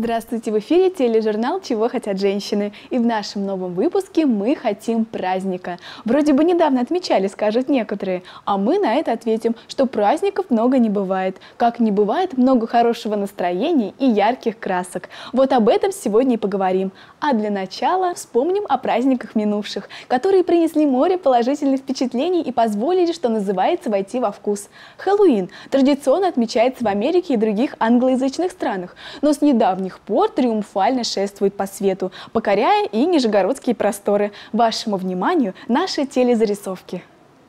Здравствуйте! В эфире тележурнал «Чего хотят женщины». И в нашем новом выпуске мы хотим праздника. Вроде бы недавно отмечали, скажут некоторые, а мы на это ответим, что праздников много не бывает. Как не бывает много хорошего настроения и ярких красок. Вот об этом сегодня и поговорим. А для начала вспомним о праздниках минувших, которые принесли море положительных впечатлений и позволили, что называется, войти во вкус. Хэллоуин традиционно отмечается в Америке и других англоязычных странах, но с недавних пор триумфально шествует по свету, покоряя и нижегородские просторы. Вашему вниманию наши телезарисовки.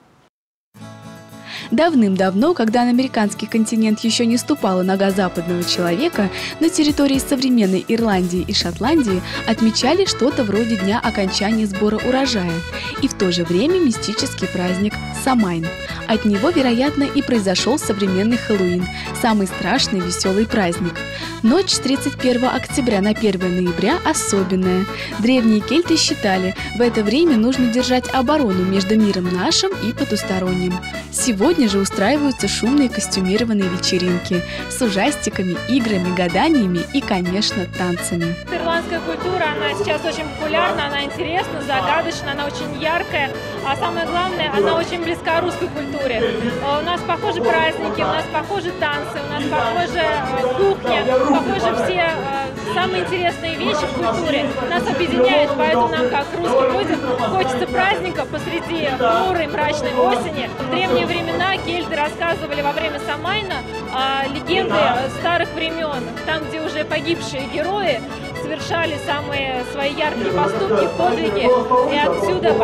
Давным-давно, когда на американский континент еще не ступала нога западного человека, на территории современной Ирландии и Шотландии отмечали что-то вроде дня окончания сбора урожая и в то же время мистический праздник Самайн. От него, вероятно, и произошел современный Хэллоуин, самый страшный веселый праздник. Ночь с 31 октября на 1 ноября особенная. Древние кельты считали, в это время нужно держать оборону между миром нашим и потусторонним. Сегодня же устраиваются шумные костюмированные вечеринки с ужастиками, играми, гаданиями и, конечно, танцами. Ирландская культура, она сейчас очень популярна, она интересна, загадочна, она очень яркая, а самое главное, она очень близка русской культуре. У нас похожи праздники, у нас похожи танцы, у нас похожа кухня, похожи все самые интересные вещи в культуре. Нас объединяет, поэтому нам, как русским людям, хочется праздника посреди хмурой мрачной осени. В древние времена кельты рассказывали во время Самайна легенды старых времен, там, где уже погибшие герои совершали самые свои яркие поступки, подвиги, и отсюда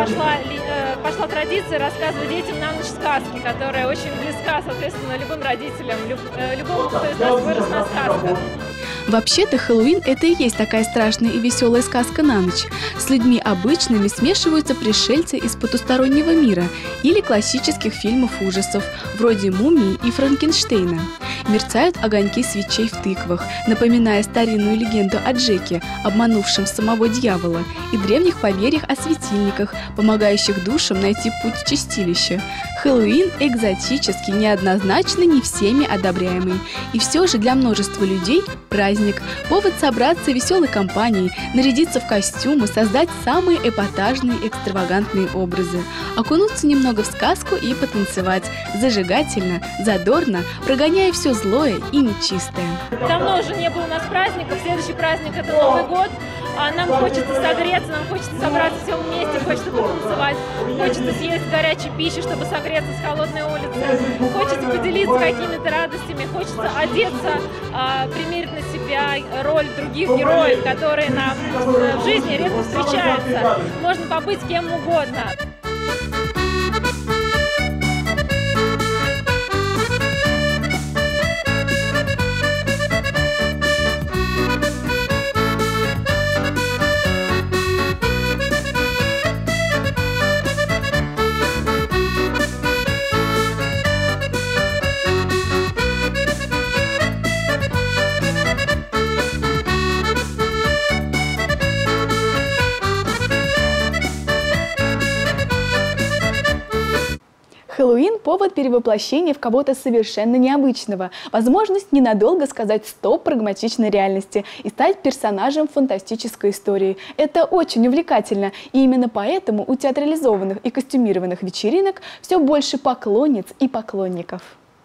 пошла традиция рассказывать детям на ночь сказки, которая очень близка, соответственно, любым родителям, любому, кто из нас вырос на сказках. Вообще-то Хэллоуин – это и есть такая страшная и веселая сказка на ночь. С людьми обычными смешиваются пришельцы из потустороннего мира или классических фильмов ужасов, вроде «Мумии» и «Франкенштейна». Мерцают огоньки свечей в тыквах, напоминая старинную легенду о Джеке, обманувшем самого дьявола, и древних поверьях о светильниках, помогающих душам найти путь в чистилище. Хэллоуин экзотический, неоднозначно не всеми одобряемый. И все же для множества людей праздник, повод собраться веселой компанией, нарядиться в костюмы, создать самые эпатажные, экстравагантные образы, окунуться немного в сказку и потанцевать, зажигательно, задорно, прогоняя все злое и нечистое. Давно уже не было у нас праздников, следующий праздник – это Новый год. Нам хочется согреться, нам хочется собраться все вместе, хочется потанцевать, хочется съесть горячей пищи, чтобы согреться с холодной улицы, хочется поделиться какими-то радостями, хочется одеться, примерить на себя роль других героев, которые нам в жизни редко встречаются. Можно побыть кем угодно. Хэллоуин – повод перевоплощения в кого-то совершенно необычного, возможность ненадолго сказать «стоп» прагматичной реальности и стать персонажем фантастической истории. Это очень увлекательно, и именно поэтому у театрализованных и костюмированных вечеринок все больше поклонниц и поклонников.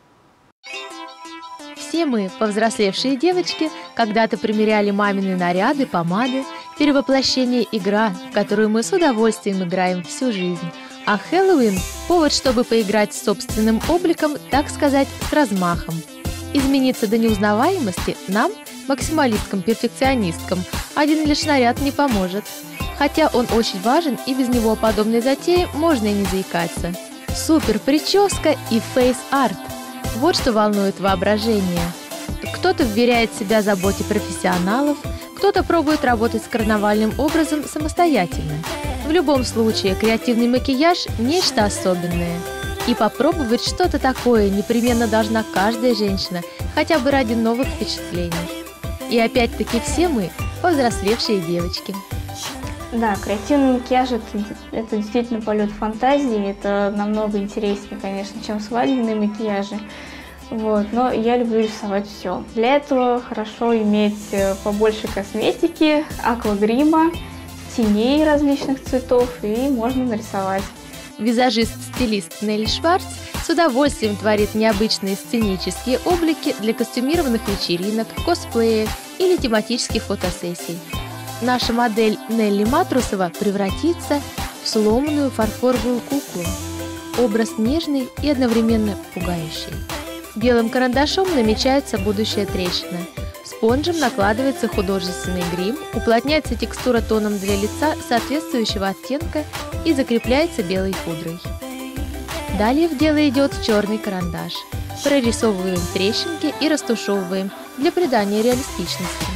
Все мы, повзрослевшие девочки, когда-то примеряли мамины наряды, помады, перевоплощение – игра, в которую мы с удовольствием играем всю жизнь. А Хэллоуин – повод, чтобы поиграть с собственным обликом, так сказать, с размахом. Измениться до неузнаваемости нам, максималисткам-перфекционисткам, один лишь наряд не поможет. Хотя он очень важен, и без него подобной затеи можно и не заикаться. Супер прическа и фейс-арт – вот что волнует воображение. Кто-то вверяет себя заботе профессионалов, кто-то пробует работать с карнавальным образом самостоятельно. В любом случае, креативный макияж – нечто особенное. И попробовать что-то такое непременно должна каждая женщина, хотя бы ради новых впечатлений. И опять-таки все мы – повзрослевшие девочки. Да, креативный макияж это действительно полет фантазии, это намного интереснее, конечно, чем свадебные макияжи. Вот, но я люблю рисовать все. Для этого хорошо иметь побольше косметики, аквагрима, теней различных цветов, и можно нарисовать. Визажист-стилист Нелли Шварц с удовольствием творит необычные сценические облики для костюмированных вечеринок, косплея или тематических фотосессий. Наша модель Нелли Матрусова превратится в сломанную фарфоровую куклу. Образ нежный и одновременно пугающий. Белым карандашом намечается будущая трещина. Спонжем накладывается художественный грим, уплотняется текстура тоном для лица соответствующего оттенка и закрепляется белой пудрой. Далее в дело идет черный карандаш. Прорисовываем трещинки и растушевываем для придания реалистичности.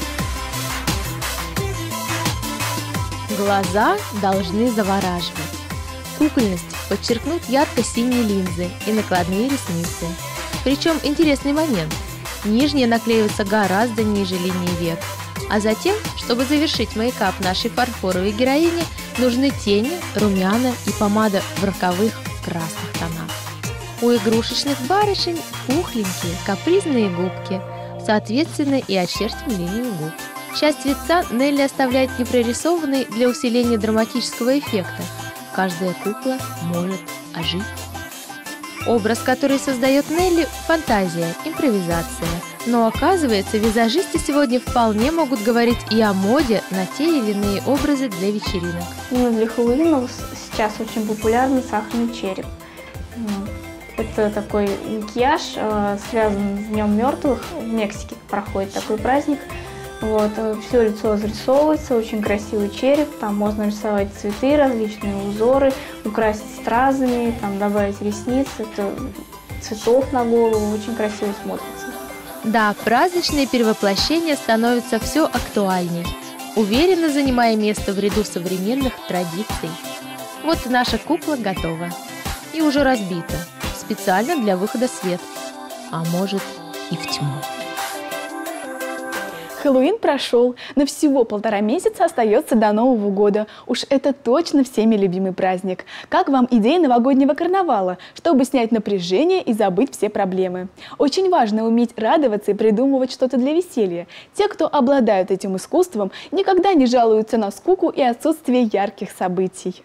Глаза должны завораживать. Кукольность подчеркнут ярко-синие линзы и накладные ресницы. Причем интересный момент. Нижние наклеиваются гораздо ниже линии век. А затем, чтобы завершить мейкап нашей фарфоровой героини, нужны тени, румяна и помада в роковых красных тонах. У игрушечных барышень пухленькие, капризные губки, соответственно и очертим линию губ. Часть лица Нелли оставляет непрорисованной для усиления драматического эффекта. Каждая кукла может ожить. Образ, который создает Нелли – фантазия, импровизация. Но оказывается, визажисты сегодня вполне могут говорить и о моде на те или иные образы для вечеринок. Для Хэллоуина сейчас очень популярный сахарный череп. Это такой макияж, связан с Днем мертвых. В Мексике проходит такой праздник. Вот, все лицо разрисовывается, очень красивый череп, там можно рисовать цветы, различные узоры, украсить стразами, там добавить ресниц, это цветов на голову, очень красиво смотрится. Да, праздничные перевоплощения становятся все актуальней, уверенно занимая место в ряду современных традиций. Вот наша кукла готова и уже разбита, специально для выхода в свет, а может и в тьму. Хэллоуин прошел, но всего 1,5 месяца остается до Нового года. Уж это точно всеми любимый праздник. Как вам идея новогоднего карнавала, чтобы снять напряжение и забыть все проблемы? Очень важно уметь радоваться и придумывать что-то для веселья. Те, кто обладают этим искусством, никогда не жалуются на скуку и отсутствие ярких событий.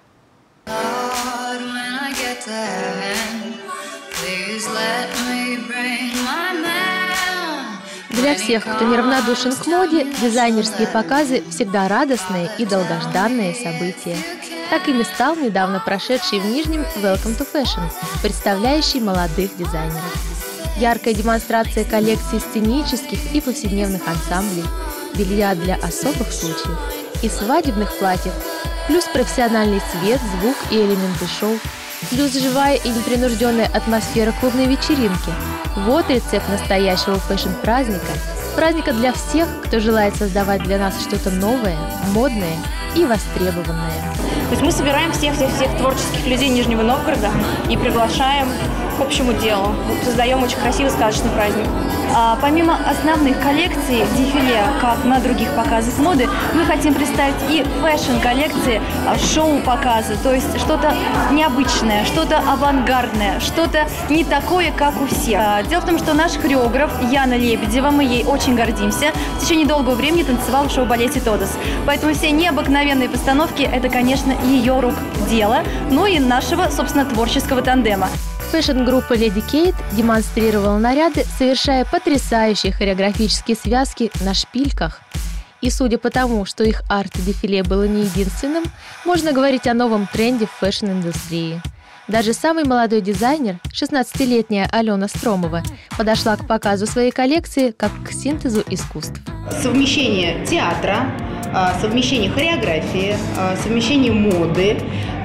Для всех, кто неравнодушен к моде, дизайнерские показы всегда радостные и долгожданные события. Такими стал недавно прошедший в Нижнем Welcome to Fashion, представляющий молодых дизайнеров. Яркая демонстрация коллекции сценических и повседневных ансамблей, белья для особых случаев и свадебных платьев, плюс профессиональный свет, звук и элементы шоу, плюс живая и непринужденная атмосфера клубной вечеринки. Вот рецепт настоящего фэшн-праздника. Праздника для всех, кто желает создавать для нас что-то новое, модное и востребованное. То есть мы собираем всех творческих людей Нижнего Новгорода и приглашаем к общему делу. Создаем очень красивый сказочный праздник. Помимо основных коллекций дефиле, как на других показах моды, мы хотим представить и фэшн-коллекции, шоу-показы, то есть что-то необычное, что-то авангардное, что-то не такое, как у всех. Дело в том, что наш хореограф Яна Лебедева, мы ей очень гордимся, в течение долгого времени танцевала в шоу-балете «Тодос». Поэтому все необыкновенные постановки – это, конечно, ее рук дело, ну и нашего, собственно, творческого тандема. Фэшн-группа Lady Kate демонстрировала наряды, совершая потрясающие хореографические связки на шпильках. И судя по тому, что их арт-дефиле было не единственным, можно говорить о новом тренде в фэшн-индустрии. Даже самый молодой дизайнер, 16-летняя Алена Стромова, подошла к показу своей коллекции как к синтезу искусств. Совмещение театра, совмещение хореографии, совмещение моды,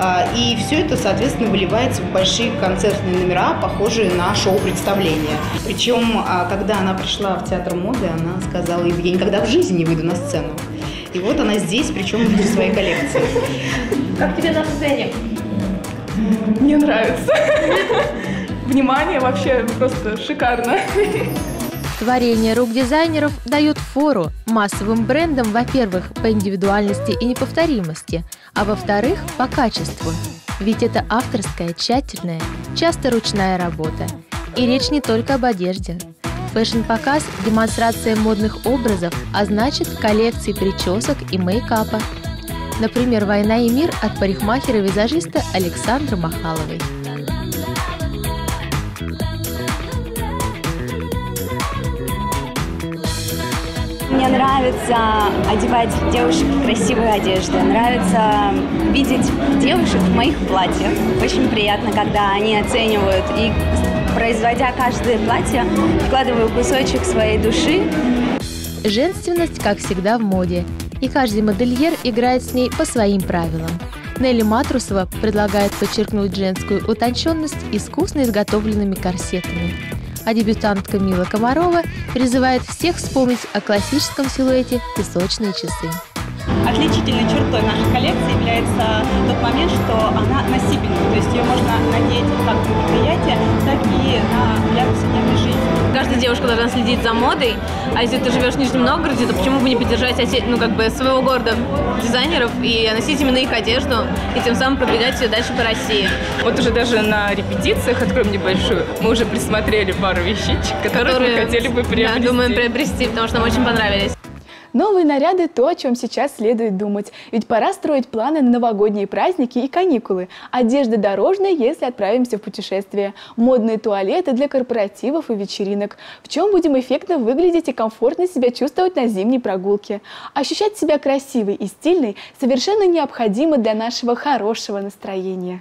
и все это, соответственно, выливается в большие концертные номера, похожие на шоу-представления. Причем, когда она пришла в театр моды, она сказала: я никогда в жизни не выйду на сцену. И вот она здесь, причем в своей коллекции. Как тебе на сцене? Мне нравится. Внимание вообще просто шикарно. Творение рук дизайнеров дает фору массовым брендам, во-первых, по индивидуальности и неповторимости, а во-вторых, по качеству. Ведь это авторская, тщательная, часто ручная работа. И речь не только об одежде. Фэшн-показ – демонстрация модных образов, а значит коллекции причесок и мейкапа. Например, «Война и мир» от парикмахера-визажиста Александры Махаловой. Мне нравится одевать девушек в красивые одежды, нравится видеть девушек в моих платьях. Очень приятно, когда они оценивают, и, производя каждое платье, вкладываю кусочек своей души. Женственность, как всегда, в моде, и каждый модельер играет с ней по своим правилам. Нелли Матрусова предлагает подчеркнуть женскую утонченность искусно изготовленными корсетами. А дебютантка Мила Комарова призывает всех вспомнить о классическом силуэте «Песочные часы». Отличительной чертой нашей коллекции является тот момент, что она носибельна. То есть ее можно надеть как на мероприятие, так и для повседневной жизни. Каждая девушка должна следить за модой, а если ты живешь в Нижнем Новгороде, то почему бы не поддержать своего города дизайнеров и носить именно их одежду, и тем самым продвигать ее дальше по России. Вот уже даже на репетициях, откроем небольшую, мы уже присмотрели пару вещичек, которые мы хотели бы приобрести. Да, думаем приобрести, потому что нам очень понравились. Новые наряды – то, о чем сейчас следует думать. Ведь пора строить планы на новогодние праздники и каникулы. Одежда дорожная, если отправимся в путешествие. Модные туалеты для корпоративов и вечеринок. В чем будем эффектно выглядеть и комфортно себя чувствовать на зимней прогулке. Ощущать себя красивой и стильной совершенно необходимо для нашего хорошего настроения.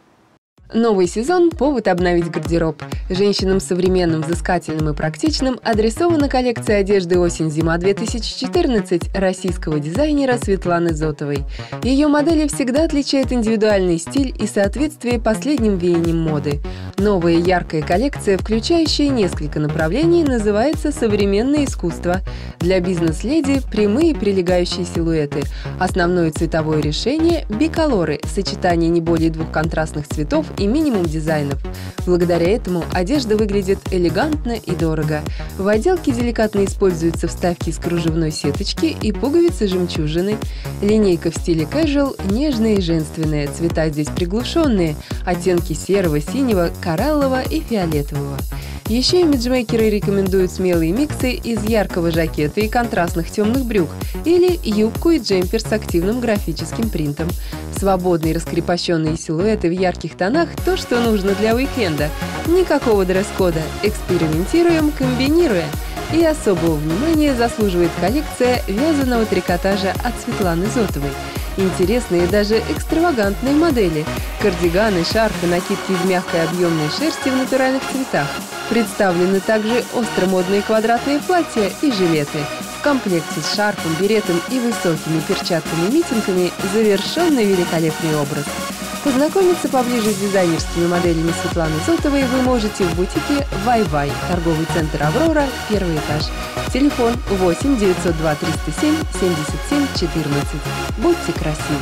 Новый сезон – повод обновить гардероб. Женщинам современным, взыскательным и практичным адресована коллекция одежды «Осень-зима 2014» российского дизайнера Светланы Зотовой. Ее модели всегда отличает индивидуальный стиль и соответствие последним веяниям моды. Новая яркая коллекция, включающая несколько направлений, называется «Современное искусство». Для бизнес-леди – прямые прилегающие силуэты. Основное цветовое решение – биколоры – сочетание не более двух контрастных цветов и минимум дизайнов. Благодаря этому одежда выглядит элегантно и дорого. В отделке деликатно используются вставки из кружевной сеточки и пуговицы-жемчужины. Линейка в стиле casual нежная и женственная, цвета здесь приглушенные, оттенки серого, синего, кораллового и фиолетового. Еще имиджмейкеры рекомендуют смелые миксы из яркого жакета и контрастных темных брюк или юбку и джемпер с активным графическим принтом. Свободные раскрепощенные силуэты в ярких тонах – то, что нужно для уикенда. Никакого дресс-кода. Экспериментируем, комбинируя. И особого внимания заслуживает коллекция вязаного трикотажа от Светланы Зотовой. Интересные и даже экстравагантные модели – кардиганы, шарфы, накидки из мягкой объемной шерсти в натуральных цветах. Представлены также остромодные квадратные платья и жилеты. В комплекте с шарфом, беретом и высокими перчатками-митинками завершенный великолепный образ. Познакомиться поближе с дизайнерскими моделями Светланы Зотовой вы можете в бутике «Вай-Вай», торговый центр «Аврора», первый этаж. Телефон 8 902 307 77 14. Будьте красивы!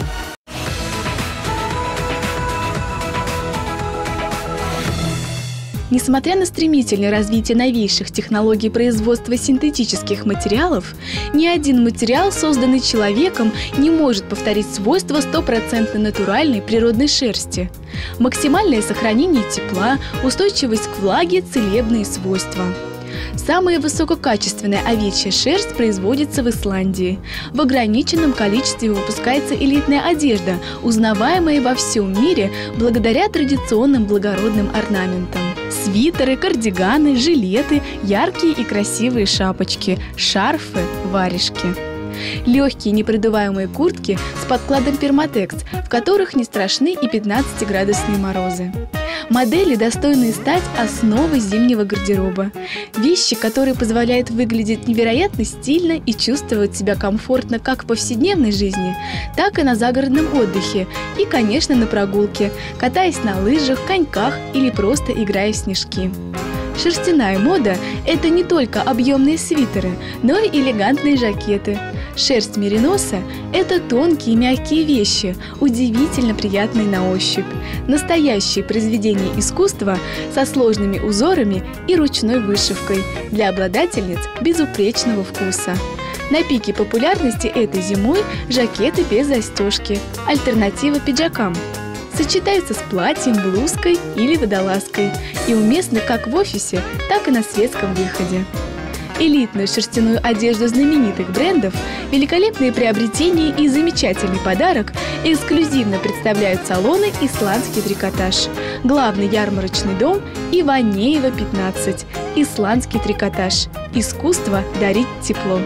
Несмотря на стремительное развитие новейших технологий производства синтетических материалов, ни один материал, созданный человеком, не может повторить свойства стопроцентно натуральной природной шерсти. Максимальное сохранение тепла, устойчивость к влаге, целебные свойства. Самая высококачественная овечья шерсть производится в Исландии. В ограниченном количестве выпускается элитная одежда, узнаваемая во всем мире благодаря традиционным благородным орнаментам. Свитеры, кардиганы, жилеты, яркие и красивые шапочки, шарфы, варежки. Легкие непредуваемые куртки с подкладом перматекс, в которых не страшны и 15-градусные морозы. Модели, достойные стать основой зимнего гардероба. Вещи, которые позволяют выглядеть невероятно стильно и чувствовать себя комфортно как в повседневной жизни, так и на загородном отдыхе и, конечно, на прогулке, катаясь на лыжах, коньках или просто играя в снежки. Шерстяная мода – это не только объемные свитеры, но и элегантные жакеты. Шерсть мериноса – это тонкие мягкие вещи, удивительно приятные на ощупь. Настоящее произведение искусства со сложными узорами и ручной вышивкой для обладательниц безупречного вкуса. На пике популярности этой зимой жакеты без застежки – альтернатива пиджакам. Сочетаются с платьем, блузкой или водолазкой и уместны как в офисе, так и на светском выходе. Элитную шерстяную одежду знаменитых брендов, великолепные приобретения и замечательный подарок эксклюзивно представляют салоны «Исландский трикотаж». Главный ярмарочный дом Иванеева, 15. «Исландский трикотаж». Искусство дарить тепло.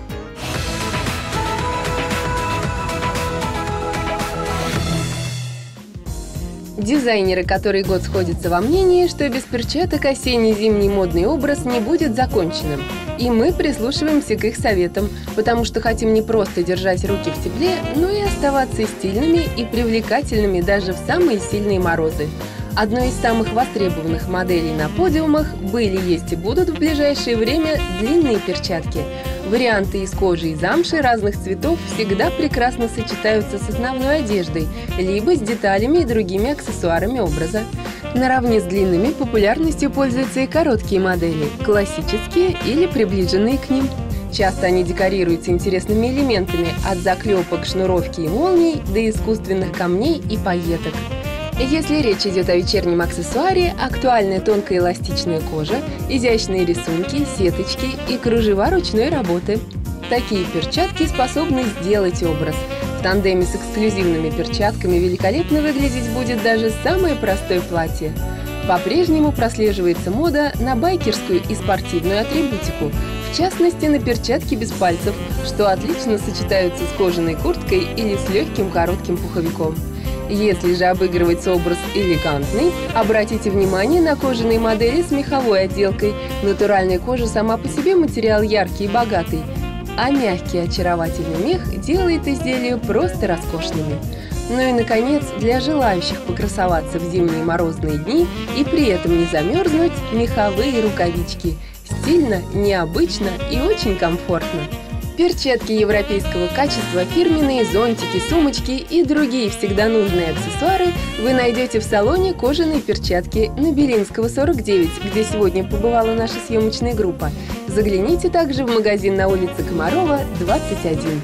Дизайнеры который год сходятся во мнении, что без перчаток осенне-зимний модный образ не будет законченным. И мы прислушиваемся к их советам, потому что хотим не просто держать руки в тепле, но и оставаться стильными и привлекательными даже в самые сильные морозы. Одной из самых востребованных моделей на подиумах были, есть и будут в ближайшее время длинные перчатки. Варианты из кожи и замши разных цветов всегда прекрасно сочетаются с основной одеждой, либо с деталями и другими аксессуарами образа. Наравне с длинными популярностью пользуются и короткие модели, классические или приближенные к ним. Часто они декорируются интересными элементами от заклепок, шнуровки и молний до искусственных камней и пайеток. Если речь идет о вечернем аксессуаре, актуальна тонкая эластичная кожа, изящные рисунки, сеточки и кружева ручной работы. Такие перчатки способны сделать образ. В тандеме с эксклюзивными перчатками великолепно выглядеть будет даже самое простое платье. По-прежнему прослеживается мода на байкерскую и спортивную атрибутику, в частности на перчатки без пальцев, что отлично сочетаются с кожаной курткой или с легким коротким пуховиком. Если же обыгрывается образ элегантный, обратите внимание на кожаные модели с меховой отделкой. Натуральная кожа сама по себе материал яркий и богатый, а мягкий очаровательный мех делает изделия просто роскошными. Ну и, наконец, для желающих покрасоваться в зимние морозные дни и при этом не замерзнуть, меховые рукавички. Стильно, необычно и очень комфортно. Перчатки европейского качества, фирменные зонтики, сумочки и другие всегда нужные аксессуары вы найдете в салоне «Кожаные перчатки» на Белинского, 49, где сегодня побывала наша съемочная группа. Загляните также в магазин на улице Комарова, 21.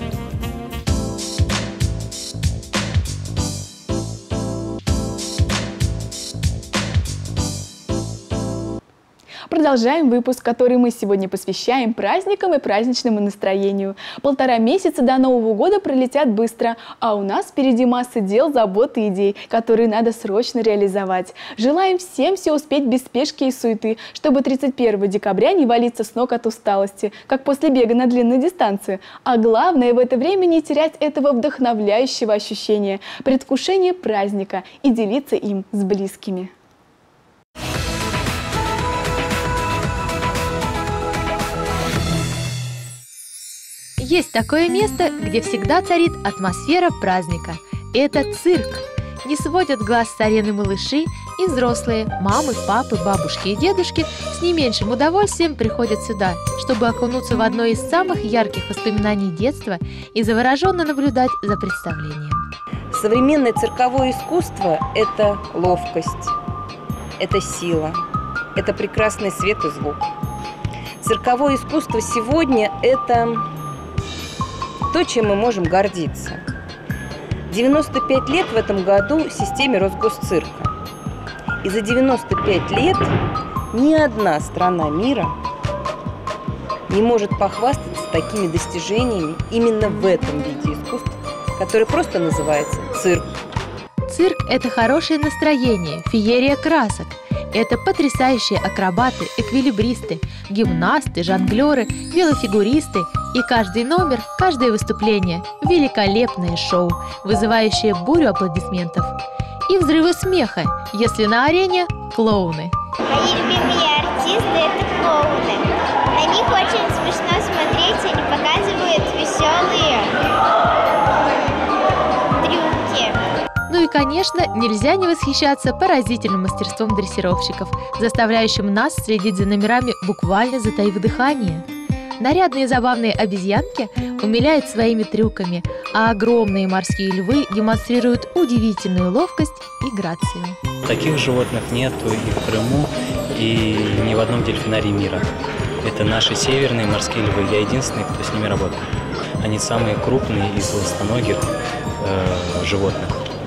Продолжаем выпуск, который мы сегодня посвящаем праздникам и праздничному настроению. 1,5 месяца до Нового года пролетят быстро, а у нас впереди масса дел, забот и идей, которые надо срочно реализовать. Желаем всем все успеть без спешки и суеты, чтобы 31 декабря не валиться с ног от усталости, как после бега на длинной дистанции. А главное, в это время не терять этого вдохновляющего ощущения, предвкушения праздника и делиться им с близкими. Есть такое место, где всегда царит атмосфера праздника. Это цирк. Не сводят глаз с арены малыши и взрослые, мамы, папы, бабушки и дедушки с не меньшим удовольствием приходят сюда, чтобы окунуться в одно из самых ярких воспоминаний детства и завороженно наблюдать за представлением. Современное цирковое искусство – это ловкость, это сила, это прекрасный свет и звук. Цирковое искусство сегодня – это то, чем мы можем гордиться. 95 лет в этом году системе Росгосцирка. И за 95 лет ни одна страна мира не может похвастаться такими достижениями именно в этом виде искусства, который просто называется цирк. Цирк – это хорошее настроение, феерия красок. Это потрясающие акробаты, эквилибристы, гимнасты, жонглеры, велофигуристы. И каждый номер, каждое выступление – великолепное шоу, вызывающее бурю аплодисментов. И взрывы смеха, если на арене – клоуны. Мои любимые артисты – это клоуны. На них очень смешно смотреть, они показывают веселые трюки. Ну и, конечно, нельзя не восхищаться поразительным мастерством дрессировщиков, заставляющим нас следить за номерами, буквально затаив дыхание. Нарядные забавные обезьянки умиляют своими трюками, а огромные морские львы демонстрируют удивительную ловкость и грацию. Таких животных нету и в Крыму, и ни в одном дельфинарии мира. Это наши северные морские львы. Я единственный, кто с ними работает. Они самые крупные из ластоногих животных.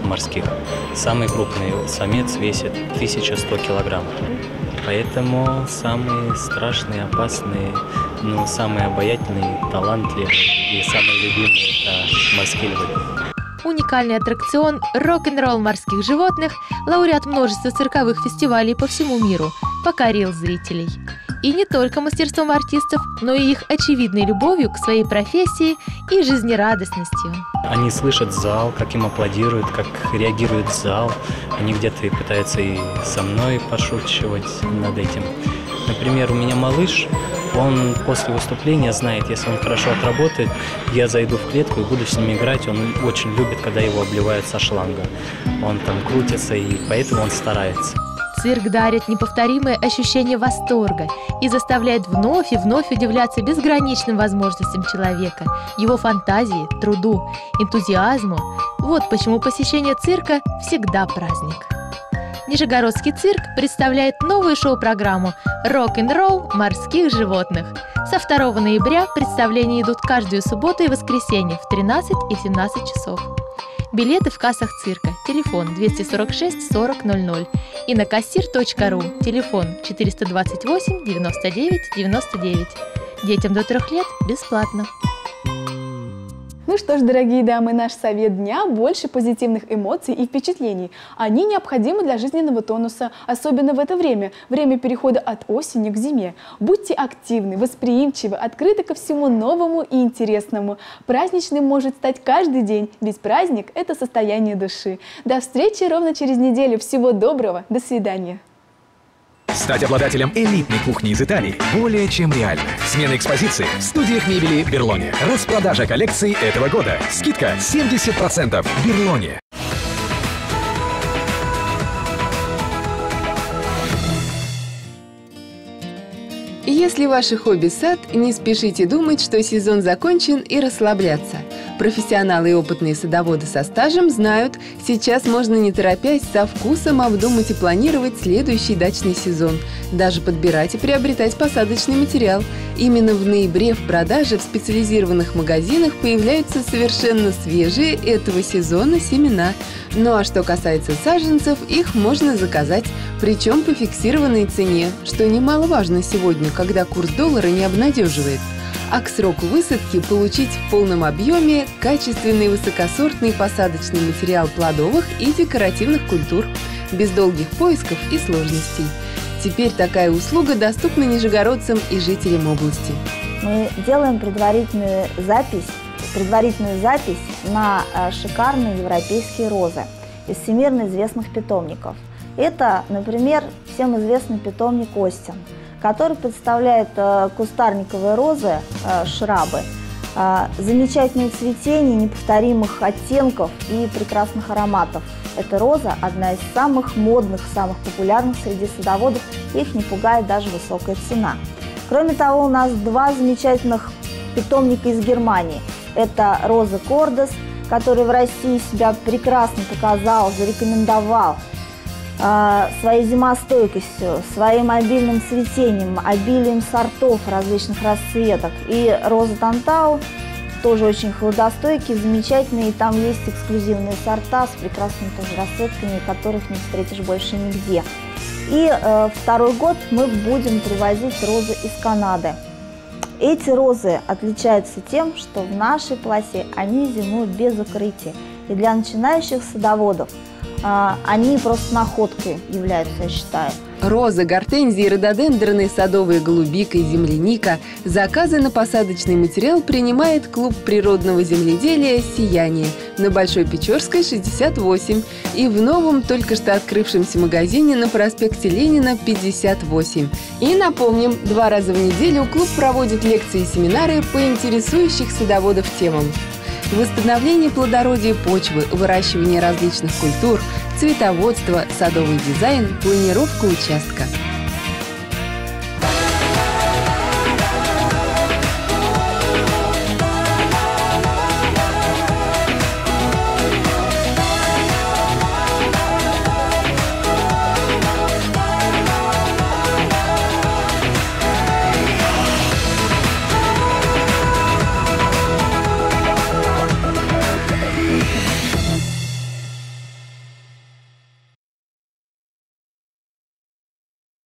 морских. Самый крупный самец весит 1100 килограмм. Поэтому самые страшные, опасные, но самые обаятельные, талантливые и самые любимые – это морские львы. Уникальный аттракцион «Рок-н-ролл морских животных», лауреат множества цирковых фестивалей по всему миру, покорил зрителей. И не только мастерством артистов, но и их очевидной любовью к своей профессии и жизнерадостностью. Они слышат зал, как им аплодируют, как реагирует зал. Они где-то и пытаются и со мной подшучивать над этим. Например, у меня малыш, он после выступления знает, если он хорошо отработает, я зайду в клетку и буду с ним играть. Он очень любит, когда его обливают со шланга. Он там крутится, и поэтому он старается. Цирк дарит неповторимое ощущение восторга и заставляет вновь и вновь удивляться безграничным возможностям человека, его фантазии, труду, энтузиазму. Вот почему посещение цирка всегда праздник. Нижегородский цирк представляет новую шоу-программу «Рок-н-ролл морских животных». Со 2 ноября представления идут каждую субботу и воскресенье в 13 и 17 часов. Билеты в кассах цирка, телефон 246 40 00 и на кассир.ру, телефон 428 99 99. Детям до 3 лет бесплатно. Ну что ж, дорогие дамы, наш совет дня – больше позитивных эмоций и впечатлений. Они необходимы для жизненного тонуса, особенно в это время перехода от осени к зиме. Будьте активны, восприимчивы, открыты ко всему новому и интересному. Праздничным может стать каждый день, ведь праздник – это состояние души. До встречи ровно через неделю. Всего доброго, до свидания. Стать обладателем элитной кухни из Италии более чем реально. Смена экспозиции в студиях мебели Берлоне. Распродажа коллекций этого года. Скидка 70%. Берлоне. Если ваше хобби сад, не спешите думать, что сезон закончен, и расслабляться. Профессионалы и опытные садоводы со стажем знают, сейчас можно не торопясь, со вкусом обдумать и планировать следующий дачный сезон, даже подбирать и приобретать посадочный материал. Именно в ноябре в продаже в специализированных магазинах появляются совершенно свежие этого сезона семена. Ну а что касается саженцев, их можно заказать, причем по фиксированной цене, что немаловажно сегодня, когда курс доллара не обнадеживает. А к сроку высадки получить в полном объеме качественный высокосортный посадочный материал плодовых и декоративных культур, без долгих поисков и сложностей. Теперь такая услуга доступна нижегородцам и жителям области. Мы делаем предварительную запись на шикарные европейские розы из всемирно известных питомников. Это, например, всем известный питомник Остин, который представляет кустарниковые розы, шрабы, замечательное цветение, неповторимых оттенков и прекрасных ароматов. Эта роза одна из самых модных, самых популярных среди садоводов, их не пугает даже высокая цена. Кроме того, у нас два замечательных питомника из Германии. Это роза Кордес, который в России себя прекрасно показал, зарекомендовал своей зимостойкостью, своим обильным цветением, обилием сортов различных расцветок. И роза Тантау тоже очень холодостойкие, замечательные, и там есть эксклюзивные сорта с прекрасными тоже расцветками, которых не встретишь больше нигде. И второй год мы будем привозить розы из Канады. Эти розы отличаются тем, что в нашей полосе они зимуют без укрытия. И для начинающих садоводов они просто находкой являются, я считаю. Розы, гортензии, рододендроны, садовая голубика и земляника. Заказы на посадочный материал принимает клуб природного земледелия «Сияние» на Большой Печорской, 68 и в новом, только что открывшемся магазине на проспекте Ленина, 58. И напомним, 2 раза в неделю клуб проводит лекции и семинары по интересующих садоводов темам. Восстановление плодородия почвы, выращивание различных культур, цветоводство, садовый дизайн, планировка участка.